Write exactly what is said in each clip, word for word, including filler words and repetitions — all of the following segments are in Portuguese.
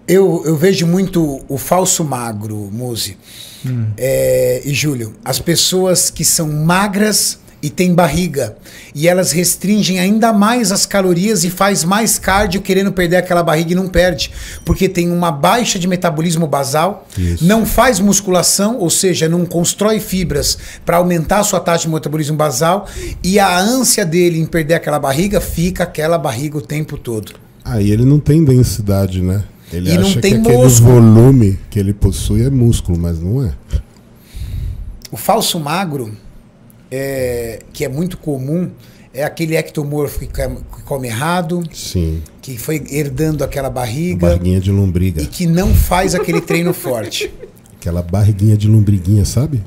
Eu, eu vejo muito o falso magro, Muzi. Hum. É, e Júlio, as pessoas que são magras e têm barriga, e elas restringem ainda mais as calorias e faz mais cardio querendo perder aquela barriga e não perde, porque tem uma baixa de metabolismo basal, Isso. não faz musculação, ou seja, não constrói fibras para aumentar a sua taxa de metabolismo basal, e a ânsia dele em perder aquela barriga fica aquela barriga o tempo todo. Aí ele não tem densidade, né? Ele e acha não tem que aquele músculo. volume que ele possui é músculo, mas não é. O falso magro, é, que é muito comum, é aquele ectomorfo que come errado, Sim. que foi herdando aquela barriga. A barriguinha de lombriga. E que não faz aquele treino forte. Aquela barriguinha de lombriguinha, sabe?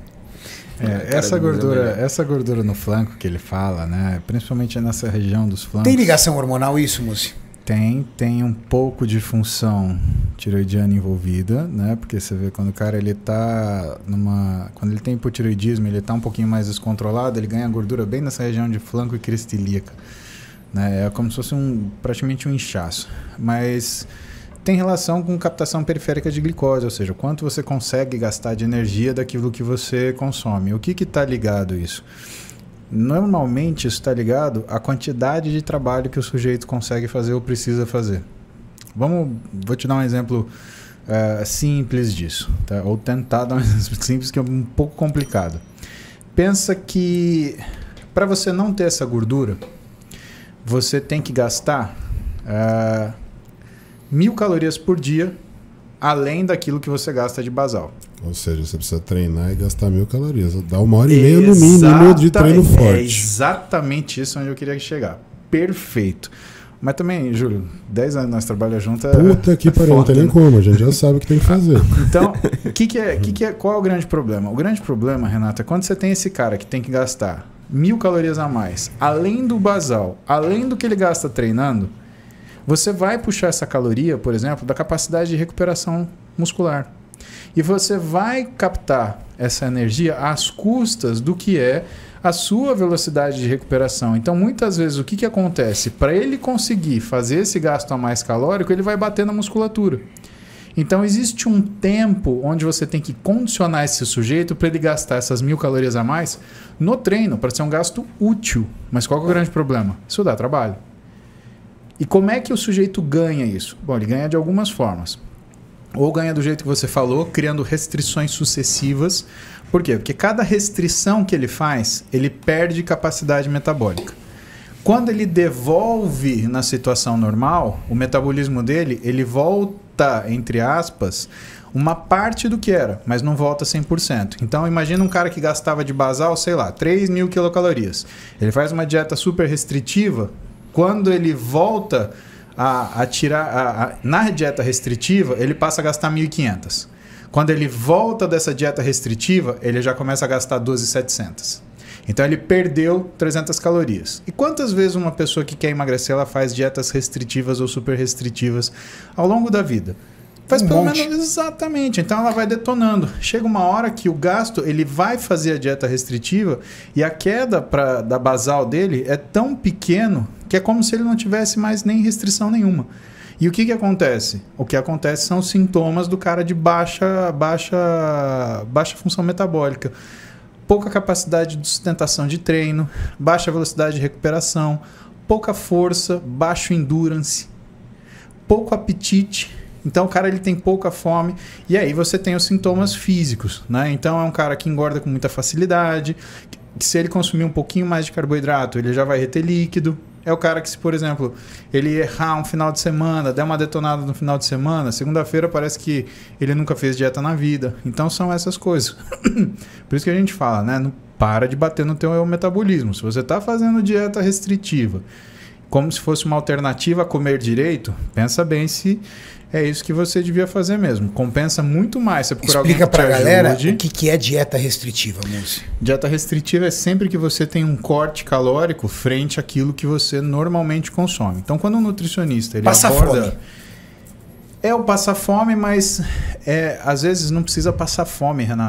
É, essa gordura, essa gordura no flanco que ele fala, né? Principalmente nessa região dos flancos. Tem ligação hormonal isso, Muzi? Tem, tem um pouco de função tiroidiana envolvida, né? Porque você vê quando o cara ele tá numa, quando ele tem hipotiroidismo, ele tá um pouquinho mais descontrolado, ele ganha gordura bem nessa região de flanco e crista ilíaca, né? É como se fosse um praticamente um inchaço, mas tem relação com captação periférica de glicose, ou seja, quanto você consegue gastar de energia daquilo que você consome. O que que tá ligado isso? Normalmente isso está ligado à quantidade de trabalho que o sujeito consegue fazer ou precisa fazer. Vamos, vou te dar um exemplo uh, simples disso, tá? Ou tentar dar um exemplo simples que é um pouco complicado. Pensa que para você não ter essa gordura, você tem que gastar uh, mil calorias por dia, além daquilo que você gasta de basal. Ou seja, você precisa treinar e gastar mil calorias. Dá uma hora e meia no mínimo de treino forte. É exatamente isso onde eu queria chegar. Perfeito. Mas também, Júlio, dez anos nós trabalhamos juntos. Puta que pariu, não tem nem como. A gente já sabe o que tem que fazer. Então, que que é, que que é, qual é o grande problema? O grande problema, Renato, é quando você tem esse cara que tem que gastar mil calorias a mais, além do basal, além do que ele gasta treinando, você vai puxar essa caloria, por exemplo, da capacidade de recuperação muscular. E você vai captar essa energia às custas do que é a sua velocidade de recuperação. Então, muitas vezes, o que, que acontece? Para ele conseguir fazer esse gasto a mais calórico, ele vai bater na musculatura. Então, existe um tempo onde você tem que condicionar esse sujeito para ele gastar essas mil calorias a mais no treino, para ser um gasto útil. Mas qual que é o grande problema? Isso dá trabalho. E como é que o sujeito ganha isso? Bom, ele ganha de algumas formas. Ou ganha do jeito que você falou, criando restrições sucessivas. Por quê? Porque cada restrição que ele faz, ele perde capacidade metabólica. Quando ele devolve na situação normal, o metabolismo dele, ele volta, entre aspas, uma parte do que era, mas não volta cem por cento. Então, imagina um cara que gastava de basal, sei lá, três mil quilocalorias. Ele faz uma dieta super restritiva. Quando ele volta a, a tirar... A, a, na dieta restritiva, ele passa a gastar mil e quinhentas. Quando ele volta dessa dieta restritiva, ele já começa a gastar doze mil e setecentas. Então, ele perdeu trezentas calorias. E quantas vezes uma pessoa que quer emagrecer, ela faz dietas restritivas ou super restritivas ao longo da vida? Faz um pelo monte. Menos exatamente. Então ela vai detonando. Chega uma hora que o gasto, ele vai fazer a dieta restritiva e a queda pra, da basal dele é tão pequeno que é como se ele não tivesse mais nem restrição nenhuma. E o que, que acontece? O que acontece são os sintomas do cara de baixa, baixa, baixa função metabólica. Pouca capacidade de sustentação de treino, baixa velocidade de recuperação, pouca força, baixo endurance, pouco apetite. Então o cara ele tem pouca fome e aí você tem os sintomas físicos, né? Então é um cara que engorda com muita facilidade, que se ele consumir um pouquinho mais de carboidrato, ele já vai reter líquido. É o cara que, se, por exemplo, ele errar um final de semana, der uma detonada no final de semana, segunda-feira parece que ele nunca fez dieta na vida. Então são essas coisas. Por isso que a gente fala, né? Não para de bater no teu metabolismo. Se você está fazendo dieta restritiva, como se fosse uma alternativa a comer direito, pensa bem se é isso que você devia fazer mesmo. Compensa muito mais você procurar alguém que te ajude. Explica pra galera o que, que é dieta restritiva, Muzi. Dieta restritiva é sempre que você tem um corte calórico frente àquilo que você normalmente consome. Então, quando um nutricionista ele passa aborda... fome. É o passar fome, mas é, às vezes não precisa passar fome, Renato.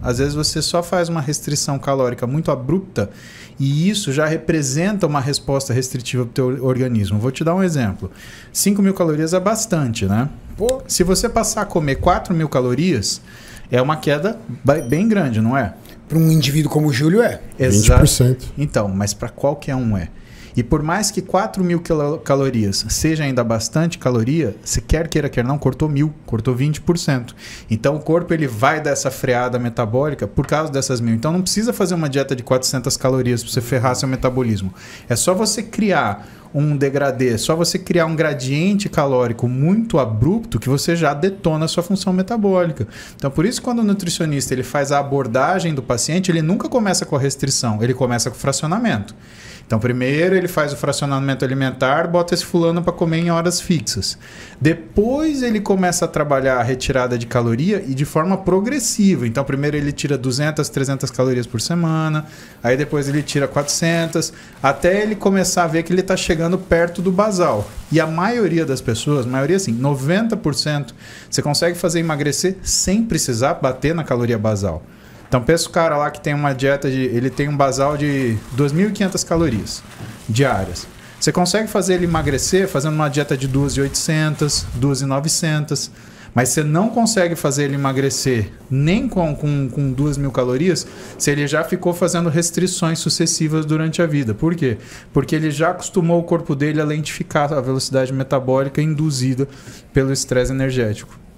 Às vezes você só faz uma restrição calórica muito abrupta e isso já representa uma resposta restritiva para o teu organismo. Vou te dar um exemplo. cinco mil calorias é bastante, né? Pô. Se você passar a comer quatro mil calorias, é uma queda bem grande, não é? Para um indivíduo como o Júlio é. Exato. vinte por cento. Então, mas para qualquer um é. E por mais que quatro mil calorias seja ainda bastante caloria, se quer queira, quer não, cortou mil, cortou vinte por cento. Então o corpo ele vai dar essa freada metabólica por causa dessas mil. Então não precisa fazer uma dieta de quatrocentas calorias para você ferrar seu metabolismo. É só você criar um degradê, só você criar um gradiente calórico muito abrupto que você já detona a sua função metabólica. Então por isso quando o nutricionista ele faz a abordagem do paciente, ele nunca começa com a restrição, ele começa com o fracionamento. Então, primeiro ele faz o fracionamento alimentar, bota esse fulano para comer em horas fixas. Depois ele começa a trabalhar a retirada de caloria e de forma progressiva. Então, primeiro ele tira duzentas, trezentas calorias por semana, aí depois ele tira quatrocentas, até ele começar a ver que ele está chegando perto do basal. E a maioria das pessoas, maioria assim, noventa por cento, você consegue fazer emagrecer sem precisar bater na caloria basal. Então, pensa o cara lá que tem uma dieta de... Ele tem um basal de duas mil e quinhentas calorias diárias. Você consegue fazer ele emagrecer fazendo uma dieta de duas mil e oitocentas, duas mil e novecentas. Mas você não consegue fazer ele emagrecer nem com, com, com duas mil calorias se ele já ficou fazendo restrições sucessivas durante a vida. Por quê? Porque ele já acostumou o corpo dele a lentificar a velocidade metabólica induzida pelo estresse energético.